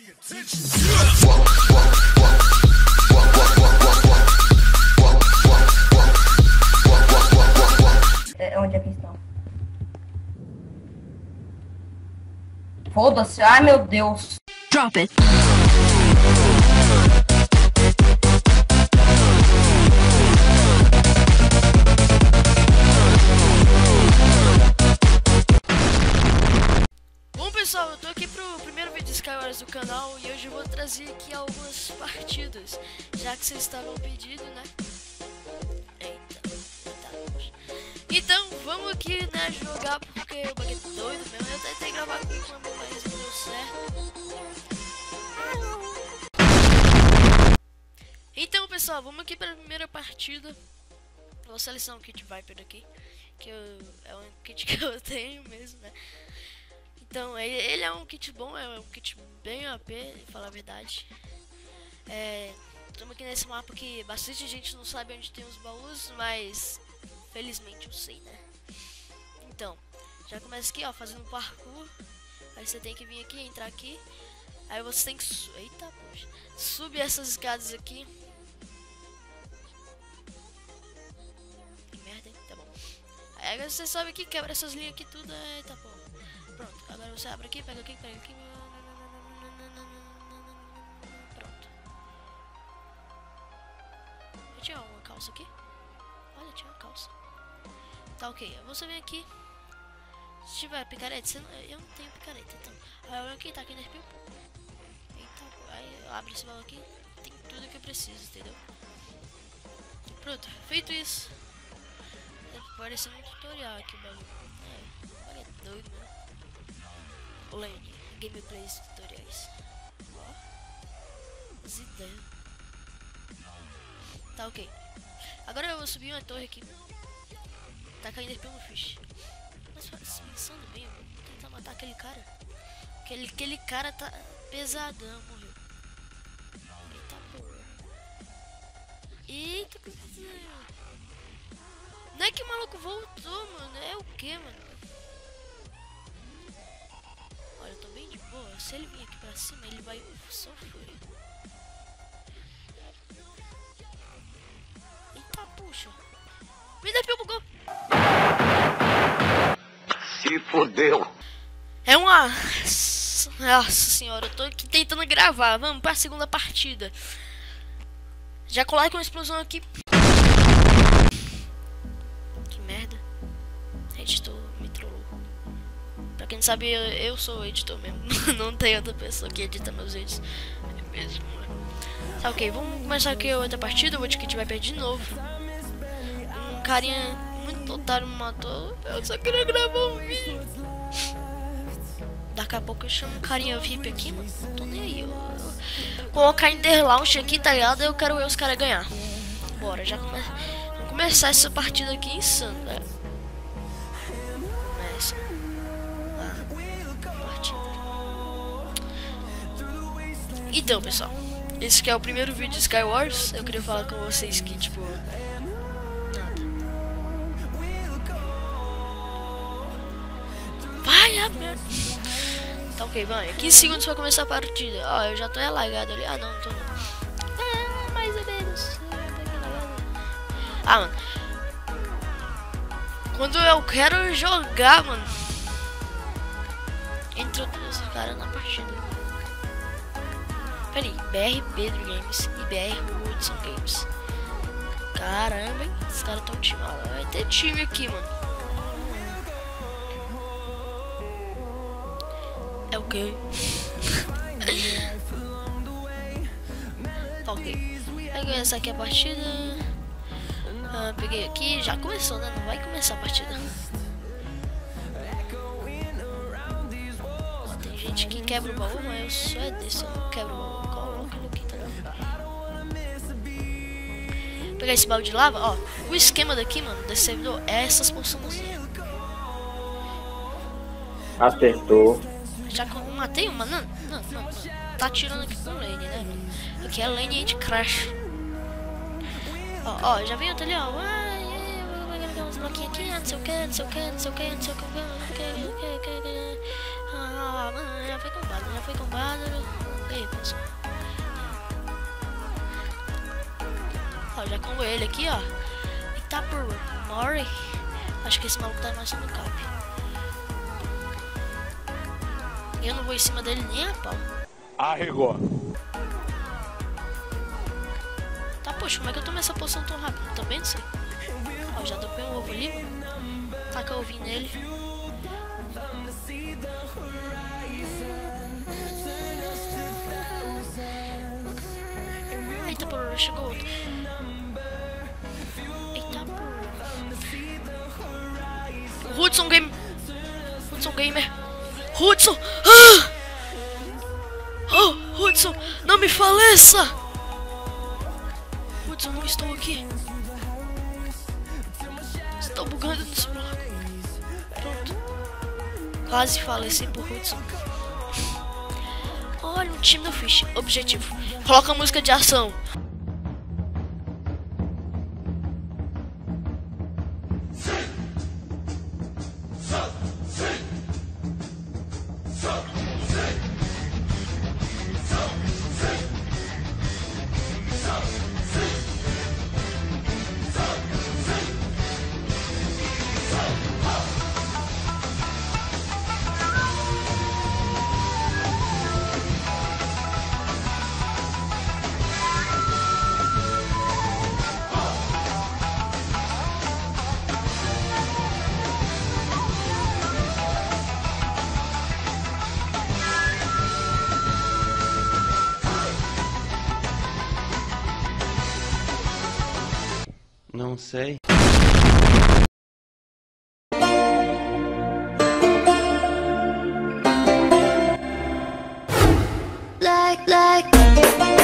Onde é que estão? Foda-se, ai meu Deus. Drop it. Bom pessoal, eu tô aqui pro primeiro vídeo de Skywars do canal e hoje eu vou trazer aqui algumas partidas, já que vocês estavam pedindo, né? Então vamos aqui, né, jogar porque o bagulho é doido mesmo. Eu tentei gravar com o meu, mas não deu certo. Então pessoal, vamos aqui para a primeira partida. Vou selecionar um kit Viper aqui, que é um kit que eu tenho mesmo, né? Então ele é um kit bom, é um kit bem AP, pra falar a verdade. Estamos aqui nesse mapa que bastante gente não sabe onde tem os baús, mas felizmente eu sei, né? Então, já começa aqui, ó, fazendo parkour. Aí você tem que vir aqui, entrar aqui. Aí você tem que... Eita, poxa. Subir essas escadas aqui. Que merda, hein? Tá bom. Aí agora você sobe aqui, quebra essas linhas aqui tudo. Eita, pô. Pronto, agora você abre aqui, pega aqui, pega aqui. Pronto. Eu tinha uma calça aqui. Olha, tinha uma calça. Tá ok, você vem aqui. Se tiver picareta, eu não tenho picareta, então. Aí eu venho aqui, tá aqui na RP. Eita, aí eu abro esse baú aqui. Tem tudo que eu preciso, entendeu? Pronto, feito isso. Parece um tutorial aqui o bagulho. Olha, é doido, né? Lane, gameplays tutoriais. Ó, as ideias. Tá ok. Agora eu vou subir uma torre aqui. Tá caindo pelo fish. Mas pensando bem, eu vou tentar matar aquele cara. Aquele cara tá pesadão, morreu. Eita porra. Eita, que... Não é que o maluco voltou, mano. É o que, mano? Olha, eu tô bem de boa. Se ele vir aqui pra cima, ele vai sofrer. Eita, puxa. Me dá pelo bugou. Se fodeu. É uma... Nossa senhora, eu tô aqui tentando gravar. Vamos pra segunda partida. Já coloca uma explosão aqui. Que merda. Editor me trollou. Pra quem não sabe, eu sou o editor mesmo. Não tem outra pessoa que edita meus vídeos. É mesmo, mano. Tá ok, vamos começar aqui outra partida. O outro kit vai perder de novo. Um carinha muito otário me matou. Eu só queria gravar um vídeo. Daqui a pouco eu chamo um carinha VIP aqui, mano. Não tô nem aí. Eu colocar Interlaunch aqui, tá ligado? Eu quero ver os caras ganhar. Bora, já vamos começar essa partida aqui insano, velho. Começa. Partida. Então, pessoal, esse que é o primeiro vídeo de Skywars. Eu queria falar com vocês que, tipo... Vai, a merda. Tá ok, vai. 15 segundos pra começar a partida. Ó, eu já tô alagado ali. Ah, não, não tô não. Mais ou menos. Ah, mano. Quando eu quero jogar, mano, entrou todos os caras na partida. Pera aí, BR Pedro Games e BR Woodson Games. Caramba, hein? Esses caras tão timados. Vai ter time aqui, mano. É o que? Tá ok. Vai começar aqui a partida. Peguei aqui, já começou, né? Não vai começar a partida. Ó, tem gente que quebra o baú, mas eu só é desse, eu não quebro o baú. Coloca no quinto, né? Pegar esse balde de lava, ó. O esquema daqui, mano, desse servidor é essas poçãozinhas. Acertou. Já matei uma? Não. Tá atirando aqui com lane, né, mano? Aqui é lane de crash. Ó, já veio outro ali, ó. Vai ganhar uns bloquinhos aqui, não sei o que. Ah, mano, já foi combado. Ei, ó, já com ele aqui, ó. E tá por Mori. Acho que esse maluco tá mais no cap. Eu não vou em cima dele nem a pau. Arregou. Tá, poxa, como é que eu tomei essa poção tão rápido? Também não sei. Ó, já dropei um ovo ali, mano. Taca o ovinho nele. Eita, porra, chegou outro. Eita, porra. Hudson Gamer. Hudson Gamer. Hudson! Ah! Oh, Hudson, não me faleça! Hudson, não estou aqui. Estou bugando nesse bloco. Pronto. Quase faleci por Hudson. Olha, um time do Fish. Objetivo. Coloca a música de ação. Não sei. Like